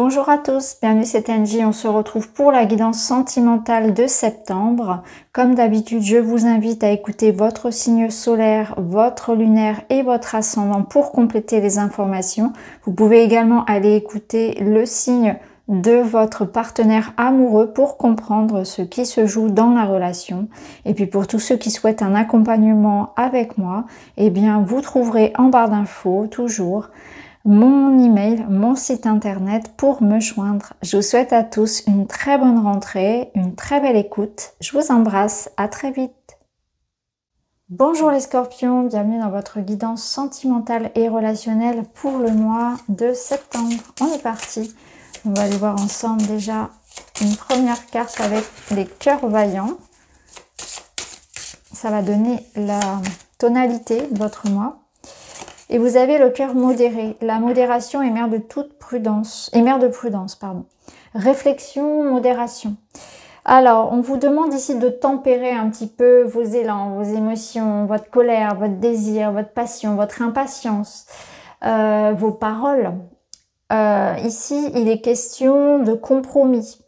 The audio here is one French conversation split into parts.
Bonjour à tous, bienvenue c'est Angie, on se retrouve pour la guidance sentimentale de septembre. Comme d'habitude, je vous invite à écouter votre signe solaire, votre lunaire et votre ascendant pour compléter les informations. Vous pouvez également aller écouter le signe de votre partenaire amoureux pour comprendre ce qui se joue dans la relation. Et puis pour tous ceux qui souhaitent un accompagnement avec moi, eh bien vous trouverez en barre d'infos toujours mon email, mon site internet pour me joindre. Je vous souhaite à tous une très bonne rentrée, une très belle écoute. Je vous embrasse, à très vite. Bonjour les scorpions, bienvenue dans votre guidance sentimentale et relationnelle pour le mois de septembre. On est parti. On va aller voir ensemble déjà une première carte avec les cœurs vaillants. Ça va donner la tonalité de votre mois. Et vous avez le cœur modéré. La modération est mère de toute prudence. Et mère de prudence, pardon. Réflexion, modération. Alors, on vous demande ici de tempérer un petit peu vos élans, vos émotions, votre colère, votre désir, votre passion, votre impatience, vos paroles. Ici, il est question de compromis.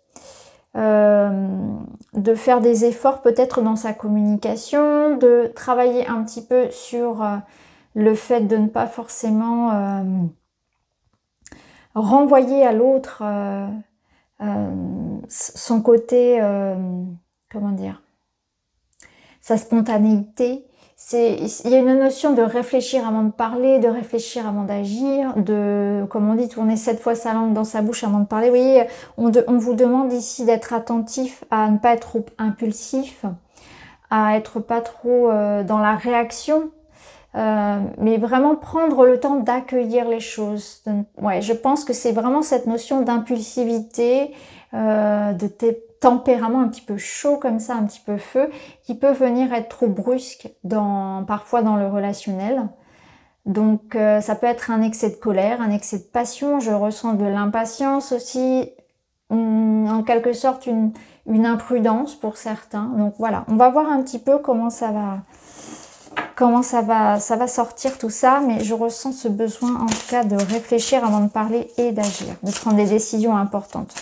De faire des efforts peut-être dans sa communication, de travailler un petit peu sur le fait de ne pas forcément renvoyer à l'autre son côté, comment dire, sa spontanéité. Il y a une notion de réfléchir avant de parler, de réfléchir avant d'agir, de, comme on dit, tourner 7 fois sa langue dans sa bouche avant de parler. Vous voyez, on vous demande ici d'être attentif à ne pas être trop impulsif, à être pas trop dans la réaction, mais vraiment prendre le temps d'accueillir les choses. Ouais, je pense que c'est vraiment cette notion d'impulsivité, de tempérament un petit peu chaud comme ça, un petit peu feu, qui peut venir être trop brusque parfois dans le relationnel. Donc ça peut être un excès de colère, un excès de passion, je ressens de l'impatience aussi, en quelque sorte une imprudence pour certains. Donc voilà, on va voir un petit peu comment ça va sortir tout ça, mais je ressens ce besoin en tout cas de réfléchir avant de parler et d'agir, de prendre des décisions importantes.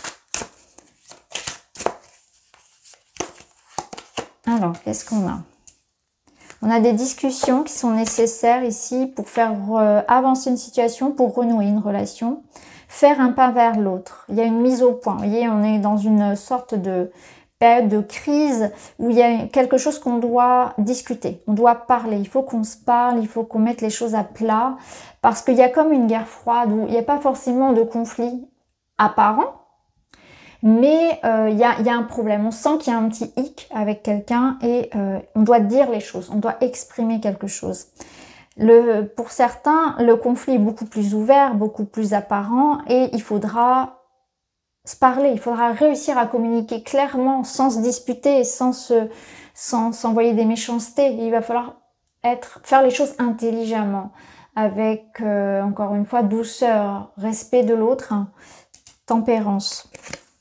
Alors, qu'est-ce qu'on a? On a des discussions qui sont nécessaires ici pour faire avancer une situation, pour renouer une relation, faire un pas vers l'autre. Il y a une mise au point. Vous voyez, on est dans une sorte de période de crise où il y a quelque chose qu'on doit discuter, on doit parler. Il faut qu'on se parle, il faut qu'on mette les choses à plat parce qu'il y a comme une guerre froide où il n'y a pas forcément de conflit apparent. Mais il y a un problème, on sent qu'il y a un petit hic avec quelqu'un et on doit dire les choses, on doit exprimer quelque chose. Pour certains, le conflit est beaucoup plus ouvert, beaucoup plus apparent et il faudra se parler, il faudra réussir à communiquer clairement sans se disputer, sans s'envoyer des méchancetés. Il va falloir faire les choses intelligemment, avec encore une fois douceur, respect de l'autre, tempérance.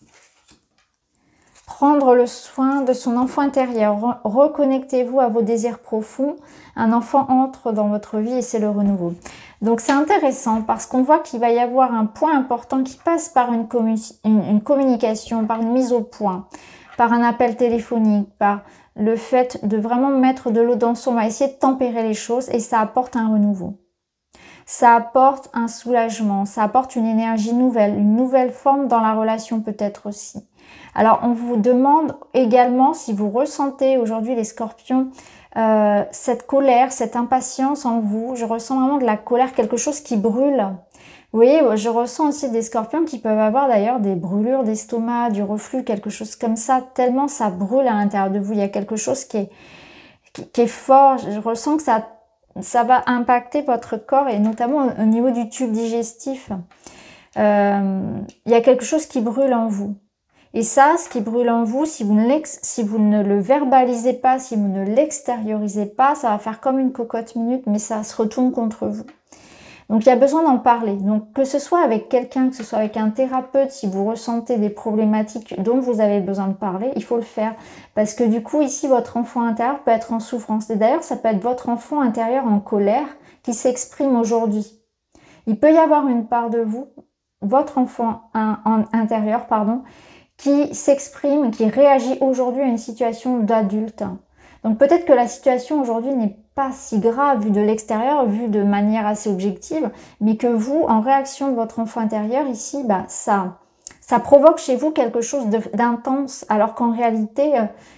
Prendre le soin de son enfant intérieur. Reconnectez-vous à vos désirs profonds. Un enfant entre dans votre vie et c'est le renouveau. Donc c'est intéressant parce qu'on voit qu'il va y avoir un point important qui passe par une communication, par une mise au point, par un appel téléphonique, par le fait de vraiment mettre de l'eau dans son. On va essayer de tempérer les choses et ça apporte un renouveau. Ça apporte un soulagement, ça apporte une énergie nouvelle, une nouvelle forme dans la relation peut-être aussi. Alors, on vous demande également si vous ressentez aujourd'hui les scorpions, cette colère, cette impatience en vous. Je ressens vraiment de la colère, quelque chose qui brûle. Vous voyez, je ressens aussi des scorpions qui peuvent avoir d'ailleurs des brûlures d'estomac, du reflux, quelque chose comme ça, tellement ça brûle à l'intérieur de vous. Il y a quelque chose qui est fort. Je ressens que ça va impacter votre corps et notamment au niveau du tube digestif. Il y a quelque chose qui brûle en vous. Et ça, ce qui brûle en vous, si vous ne le verbalisez pas, si vous ne l'extériorisez pas, ça va faire comme une cocotte minute, mais ça se retourne contre vous. Donc, il y a besoin d'en parler. Donc, que ce soit avec quelqu'un, que ce soit avec un thérapeute, si vous ressentez des problématiques dont vous avez besoin de parler, il faut le faire. Parce que du coup, ici, votre enfant intérieur peut être en souffrance. Et d'ailleurs, ça peut être votre enfant intérieur en colère qui s'exprime aujourd'hui. Il peut y avoir une part de vous votre enfant intérieur, pardon, qui s'exprime, qui réagit aujourd'hui à une situation d'adulte. Donc peut-être que la situation aujourd'hui n'est pas si grave vue de l'extérieur, vue de manière assez objective, mais que vous, en réaction de votre enfant intérieur, ici, bah, ça provoque chez vous quelque chose d'intense, alors qu'en réalité,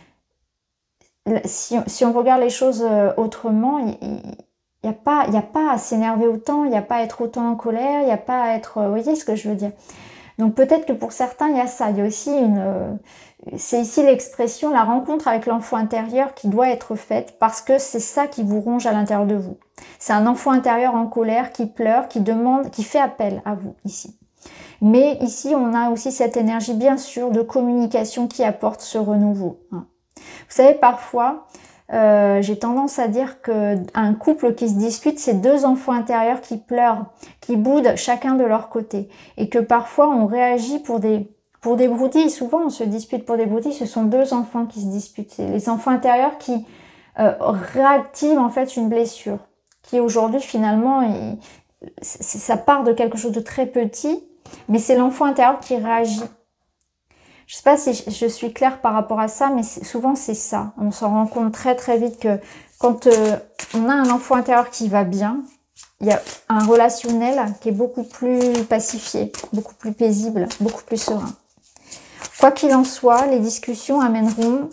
si on regarde les choses autrement, il n'y a pas à s'énerver autant, il n'y a pas à être autant en colère, il n'y a pas à être... vous voyez ce que je veux dire? Donc peut-être que pour certains, il y a ça. Il y a aussi c'est ici l'expression, la rencontre avec l'enfant intérieur qui doit être faite parce que c'est ça qui vous ronge à l'intérieur de vous. C'est un enfant intérieur en colère qui pleure, qui demande, qui fait appel à vous ici. Mais ici, on a aussi cette énergie, bien sûr, de communication qui apporte ce renouveau. Vous savez, parfois, j'ai tendance à dire qu'un couple qui se dispute, c'est deux enfants intérieurs qui pleurent, qui boudent chacun de leur côté. Et que parfois, on réagit pour des broutilles. Souvent, on se dispute pour des broutilles. Ce sont deux enfants qui se disputent. C'est les enfants intérieurs qui réactivent en fait une blessure. Qui aujourd'hui, finalement, ça part de quelque chose de très petit. Mais c'est l'enfant intérieur qui réagit. Je sais pas si je suis claire par rapport à ça, mais souvent c'est ça. On s'en rend compte très très vite que quand on a un enfant intérieur qui va bien, il y a un relationnel qui est beaucoup plus pacifié, beaucoup plus paisible, beaucoup plus serein. Quoi qu'il en soit, les discussions amèneront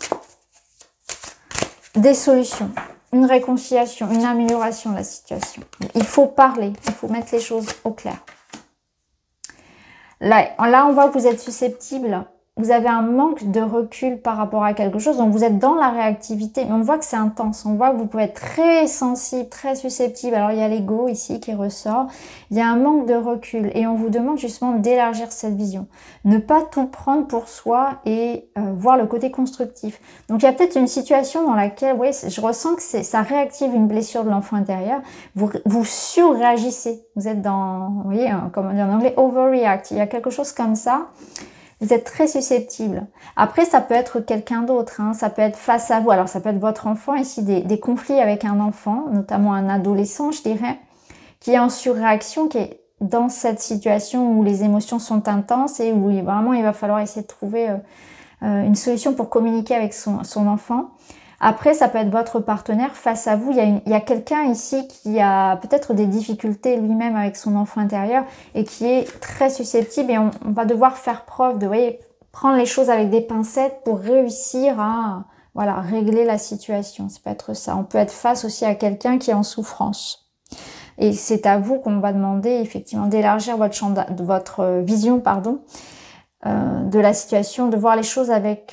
des solutions, une réconciliation, une amélioration de la situation. Il faut parler, il faut mettre les choses au clair. Là, on voit que vous êtes susceptible, vous avez un manque de recul par rapport à quelque chose, donc vous êtes dans la réactivité, mais on voit que c'est intense, on voit que vous pouvez être très sensible, très susceptible. Alors il y a l'ego ici qui ressort, il y a un manque de recul et on vous demande justement d'élargir cette vision. Ne pas tout prendre pour soi et voir le côté constructif. Donc il y a peut-être une situation dans laquelle, oui, je ressens que ça réactive une blessure de l'enfant intérieur, vous surréagissez, vous êtes dans, vous voyez, comme on dit en anglais, overreact, il y a quelque chose comme ça. Vous êtes très susceptible. Après, ça peut être quelqu'un d'autre, hein. Ça peut être face à vous. Alors, ça peut être votre enfant, ici, des conflits avec un enfant, notamment un adolescent, je dirais, qui est en surréaction, qui est dans cette situation où les émotions sont intenses et où vraiment il va falloir essayer de trouver une solution pour communiquer avec son enfant. Après, ça peut être votre partenaire face à vous. Il y a quelqu'un ici qui a peut-être des difficultés lui-même avec son enfant intérieur et qui est très susceptible et on va devoir faire preuve de, vous voyez, prendre les choses avec des pincettes pour réussir à, voilà, régler la situation. Ça peut être ça. On peut être face aussi à quelqu'un qui est en souffrance. Et c'est à vous qu'on va demander effectivement d'élargir votre champ, votre vision, pardon, de la situation, de voir les choses avec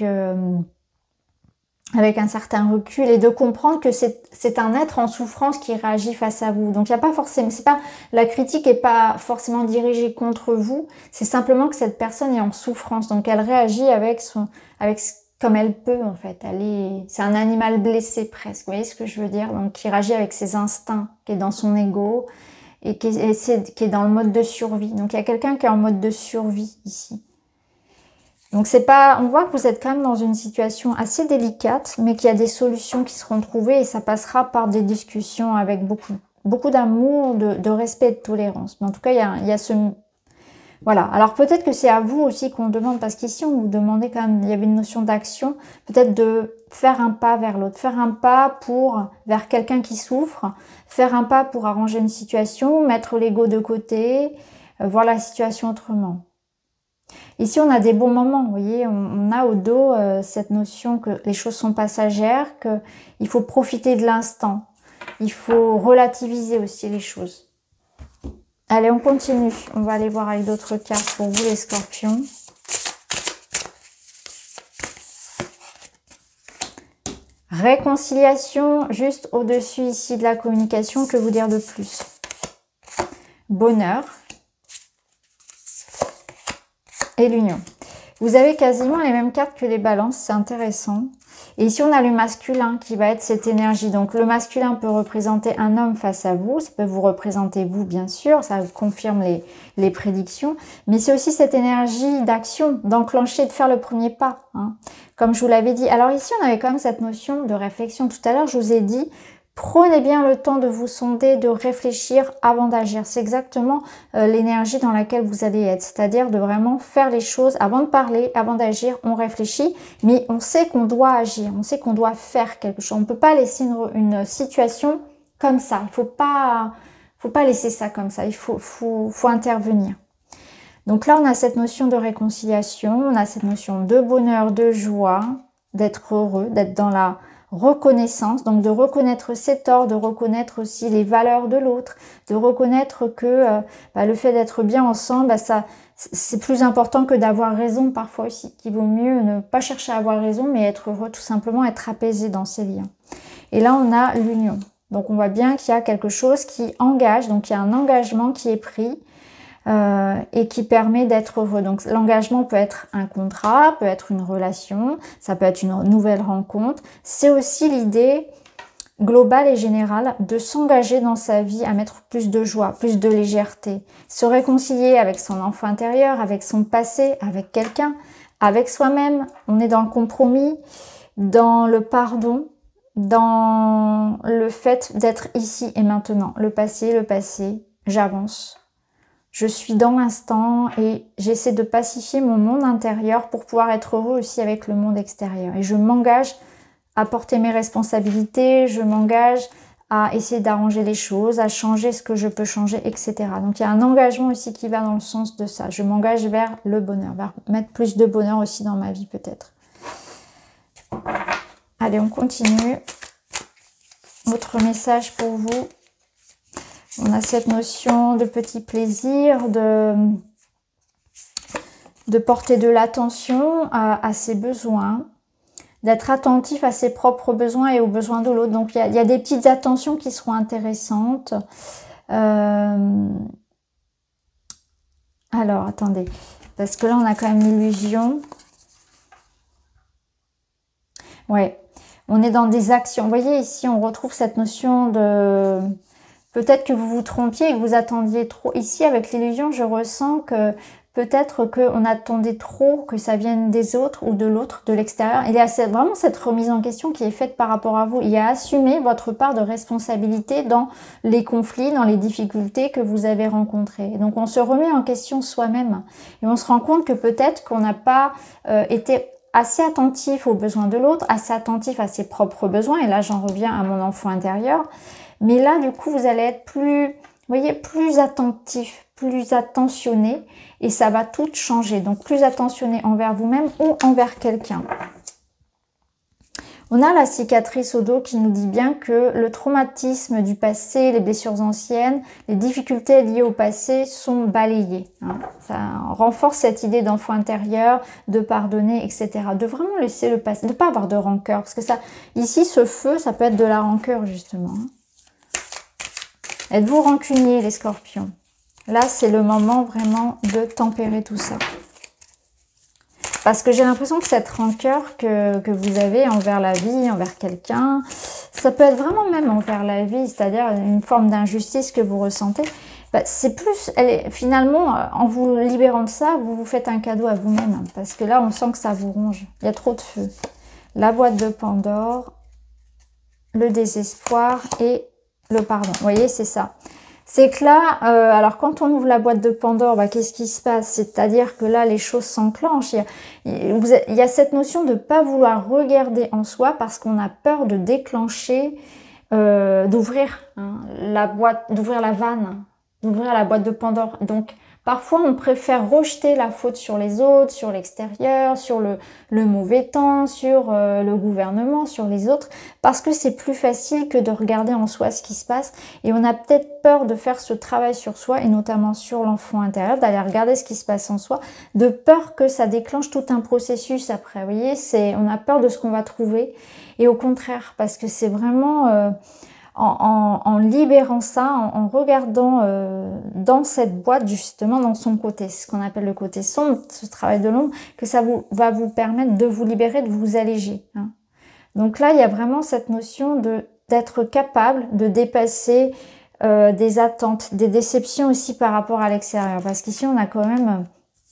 un certain recul et de comprendre que c'est un être en souffrance qui réagit face à vous. Donc il n'y a pas forcément, la critique n'est pas forcément dirigée contre vous, c'est simplement que cette personne est en souffrance. Donc elle réagit comme elle peut en fait. C'est un animal blessé presque. Vous voyez ce que je veux dire? Donc qui réagit avec ses instincts, qui est dans son ego et qui est dans le mode de survie. Donc il y a quelqu'un qui est en mode de survie ici. Donc on voit que vous êtes quand même dans une situation assez délicate, mais qu'il y a des solutions qui seront trouvées et ça passera par des discussions avec beaucoup d'amour, de respect et de tolérance. Mais en tout cas, il y a ce... Voilà. Alors peut-être que c'est à vous aussi qu'on demande, parce qu'ici on vous demandait quand même, il y avait une notion d'action, peut-être de faire un pas vers l'autre, faire un pas vers quelqu'un qui souffre, faire un pas pour arranger une situation, mettre l'ego de côté, voir la situation autrement. Ici, on a des bons moments, vous voyez, on a au dos cette notion que les choses sont passagères, qu'il faut profiter de l'instant. Il faut relativiser aussi les choses. Allez, on continue. On va aller voir avec d'autres cartes pour vous, les scorpions. Réconciliation, juste au-dessus ici de la communication, que vous dire de plus? Bonheur. Et l'union. Vous avez quasiment les mêmes cartes que les balances, c'est intéressant. Et ici, on a le masculin qui va être cette énergie. Donc, le masculin peut représenter un homme face à vous. Ça peut vous représenter vous, bien sûr. Ça confirme les prédictions. Mais c'est aussi cette énergie d'action, d'enclencher, de faire le premier pas. Hein, comme je vous l'avais dit. Alors ici, on avait quand même cette notion de réflexion. Tout à l'heure, je vous ai dit Prenez bien le temps de vous sonder, de réfléchir avant d'agir. C'est exactement l'énergie dans laquelle vous allez être. C'est-à-dire de vraiment faire les choses avant de parler, avant d'agir. On réfléchit, mais on sait qu'on doit agir. On sait qu'on doit faire quelque chose. On ne peut pas laisser une situation comme ça. Il faut pas laisser ça comme ça. Il faut intervenir. Donc là, on a cette notion de réconciliation. On a cette notion de bonheur, de joie, d'être heureux, d'être dans la reconnaissance, donc de reconnaître ses torts, de reconnaître aussi les valeurs de l'autre, de reconnaître que le fait d'être bien ensemble, c'est plus important que d'avoir raison parfois aussi, qu'il vaut mieux ne pas chercher à avoir raison, mais être heureux, tout simplement être apaisé dans ses liens. Et là, on a l'union. Donc on voit bien qu'il y a quelque chose qui engage, donc il y a un engagement qui est pris, et qui permet d'être heureux. Donc l'engagement peut être un contrat, peut être une relation, ça peut être une nouvelle rencontre. C'est aussi l'idée globale et générale de s'engager dans sa vie à mettre plus de joie, plus de légèreté, se réconcilier avec son enfant intérieur, avec son passé, avec quelqu'un, avec soi-même. On est dans le compromis, dans le pardon, dans le fait d'être ici et maintenant. Le passé, j'avance. Je suis dans l'instant et j'essaie de pacifier mon monde intérieur pour pouvoir être heureux aussi avec le monde extérieur. Et je m'engage à porter mes responsabilités, je m'engage à essayer d'arranger les choses, à changer ce que je peux changer, etc. Donc il y a un engagement aussi qui va dans le sens de ça. Je m'engage vers le bonheur, vers mettre plus de bonheur aussi dans ma vie peut-être. Allez, on continue. Autre message pour vous. On a cette notion de petit plaisir, de porter de l'attention à ses besoins, d'être attentif à ses propres besoins et aux besoins de l'autre. Donc, il y a des petites attentions qui seront intéressantes. Alors, attendez, parce que là, on a quand même l'illusion. Ouais, on est dans des actions. Vous voyez, ici, on retrouve cette notion de... Peut-être que vous vous trompiez et que vous attendiez trop. Ici, avec l'illusion, je ressens que peut-être qu'on attendait trop que ça vienne des autres ou de l'autre, de l'extérieur. Il y a vraiment cette remise en question qui est faite par rapport à vous. Il y a assumé votre part de responsabilité dans les conflits, dans les difficultés que vous avez rencontrées. Donc, on se remet en question soi-même. Et on se rend compte que peut-être qu'on n'a pas été assez attentif aux besoins de l'autre, assez attentif à ses propres besoins. Et là, j'en reviens à mon enfant intérieur. Mais là, du coup, vous allez être plus, vous voyez, plus attentif, plus attentionné et ça va tout changer. Donc, plus attentionné envers vous-même ou envers quelqu'un. On a la cicatrice au dos qui nous dit bien que le traumatisme du passé, les blessures anciennes, les difficultés liées au passé sont balayées. Hein. Ça renforce cette idée d'enfant intérieur, de pardonner, etc. De vraiment laisser le passé, de ne pas avoir de rancœur. Parce que ça, ici, ce feu, ça peut être de la rancœur, justement. Hein. Êtes-vous rancunier, les scorpions? Là, c'est le moment vraiment de tempérer tout ça. Parce que j'ai l'impression que cette rancœur que vous avez envers la vie, envers quelqu'un, ça peut être vraiment même envers la vie, c'est-à-dire une forme d'injustice que vous ressentez. C'est plus, finalement, en vous libérant de ça, vous vous faites un cadeau à vous-même. Parce que là, on sent que ça vous ronge. Il y a trop de feu. La boîte de Pandore, le désespoir et le pardon. Vous voyez, c'est ça. C'est que là, alors quand on ouvre la boîte de Pandore, qu'est-ce qui se passe? C'est-à-dire que là, les choses s'enclenchent. Il y a cette notion de ne pas vouloir regarder en soi parce qu'on a peur de déclencher, d'ouvrir la boîte, d'ouvrir la vanne, d'ouvrir la boîte de Pandore. Donc, parfois, on préfère rejeter la faute sur les autres, sur l'extérieur, sur le mauvais temps, sur le gouvernement, sur les autres, parce que c'est plus facile que de regarder en soi ce qui se passe. Et on a peut-être peur de faire ce travail sur soi, et notamment sur l'enfant intérieur, d'aller regarder ce qui se passe en soi, de peur que ça déclenche tout un processus après. Vous voyez, on a peur de ce qu'on va trouver. Et au contraire, parce que c'est vraiment... En libérant ça, en regardant dans cette boîte, justement, dans son côté, ce qu'on appelle le côté sombre, ce travail de l'ombre, que ça va vous permettre de vous libérer, de vous alléger. Hein. Donc là, il y a vraiment cette notion d'être capable de dépasser des attentes, des déceptions aussi par rapport à l'extérieur. Parce qu'ici, on a quand même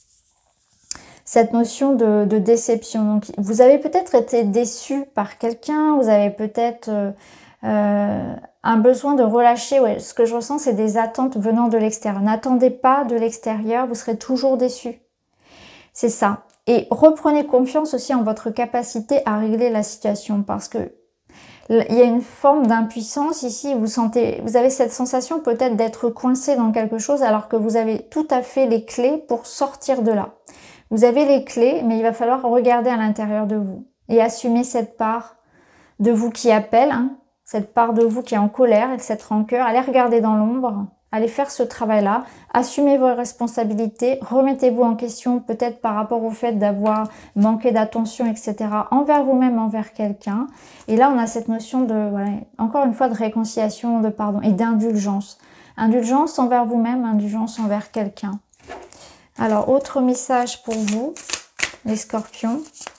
cette notion de déception. Donc, vous avez peut-être été déçu par quelqu'un, vous avez peut-être... un besoin de relâcher. Ouais, ce que je ressens, c'est des attentes venant de l'extérieur. N'attendez pas de l'extérieur, vous serez toujours déçus. C'est ça. Et reprenez confiance aussi en votre capacité à régler la situation, parce que il y a une forme d'impuissance ici. Vous avez cette sensation peut-être d'être coincé dans quelque chose, alors que vous avez tout à fait les clés pour sortir de là. Vous avez les clés, mais il va falloir regarder à l'intérieur de vous et assumer cette part de vous qui appelle, hein, cette part de vous qui est en colère et cette rancœur. Allez regarder dans l'ombre, allez faire ce travail-là, assumez vos responsabilités, remettez-vous en question peut-être par rapport au fait d'avoir manqué d'attention, etc. envers vous-même, envers quelqu'un. Et là, on a cette notion de, voilà, encore une fois, de réconciliation, de pardon et d'indulgence. Indulgence envers vous-même, indulgence envers quelqu'un. Alors, autre message pour vous, les scorpions.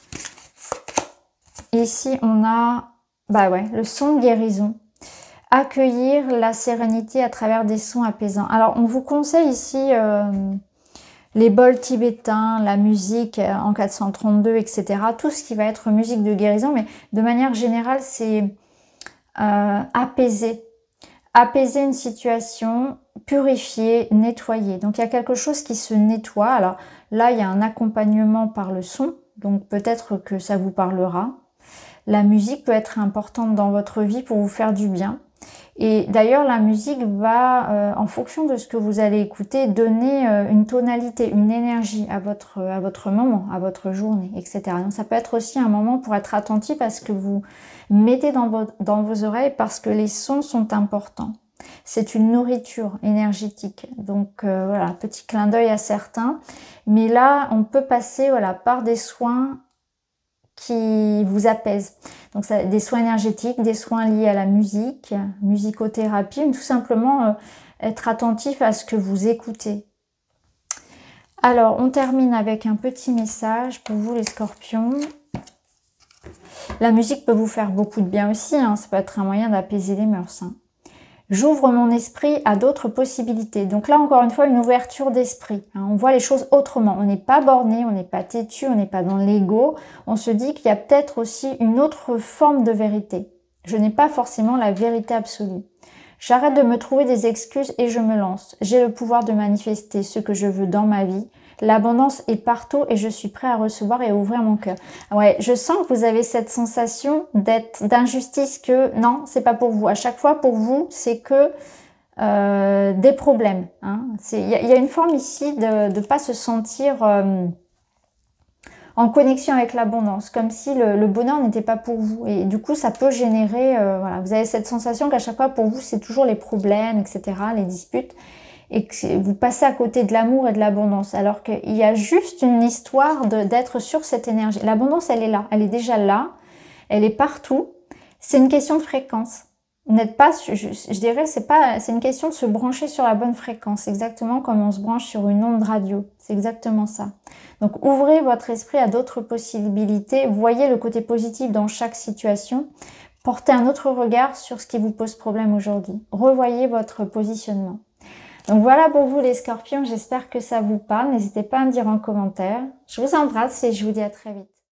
Ici, on a le son de guérison. Accueillir la sérénité à travers des sons apaisants. Alors, on vous conseille ici les bols tibétains, la musique en 432, etc. Tout ce qui va être musique de guérison, mais de manière générale, c'est apaiser. Apaiser une situation, purifier, nettoyer. Donc, il y a quelque chose qui se nettoie. Alors, là, il y a un accompagnement par le son. Donc, peut-être que ça vous parlera. La musique peut être importante dans votre vie pour vous faire du bien. Et d'ailleurs, la musique va, en fonction de ce que vous allez écouter, donner une tonalité, une énergie à votre moment, à votre journée, etc. Donc, ça peut être aussi un moment pour être attentif à ce que vous mettez dans vos oreilles, parce que les sons sont importants. C'est une nourriture énergétique. Donc, voilà, petit clin d'œil à certains. Mais là, on peut passer par des soins qui vous apaisent. Donc, ça, des soins énergétiques, des soins liés à la musique, musicothérapie, ou tout simplement être attentif à ce que vous écoutez. Alors, on termine avec un petit message pour vous les scorpions. La musique peut vous faire beaucoup de bien aussi, hein. Ça peut être un moyen d'apaiser les mœurs, hein. J'ouvre mon esprit à d'autres possibilités. Donc là, encore une fois, une ouverture d'esprit, hein. On voit les choses autrement. On n'est pas borné, on n'est pas têtu, on n'est pas dans l'ego. On se dit qu'il y a peut-être aussi une autre forme de vérité. Je n'ai pas forcément la vérité absolue. J'arrête de me trouver des excuses et je me lance. J'ai le pouvoir de manifester ce que je veux dans ma vie. L'abondance est partout et je suis prêt à recevoir et à ouvrir mon cœur. Ouais, je sens que vous avez cette sensation d'injustice, que non, c'est pas pour vous. À chaque fois, pour vous, c'est que des problèmes, hein. Il y a une forme ici de ne pas se sentir en connexion avec l'abondance, comme si le bonheur n'était pas pour vous. Et du coup, ça peut générer, vous avez cette sensation qu'à chaque fois, pour vous, c'est toujours les problèmes, etc., les disputes, et que vous passez à côté de l'amour et de l'abondance, alors qu'il y a juste une histoire d'être sur cette énergie. L'abondance, elle est là, elle est déjà là, elle est partout. C'est une question de fréquence. Vous n'êtes pas, je dirais, c'est une question de se brancher sur la bonne fréquence, exactement comme on se branche sur une onde radio. C'est exactement ça. Donc, ouvrez votre esprit à d'autres possibilités, voyez le côté positif dans chaque situation, portez un autre regard sur ce qui vous pose problème aujourd'hui. Revoyez votre positionnement. Donc voilà pour vous les scorpions, j'espère que ça vous parle. N'hésitez pas à me dire en commentaire. Je vous embrasse et je vous dis à très vite.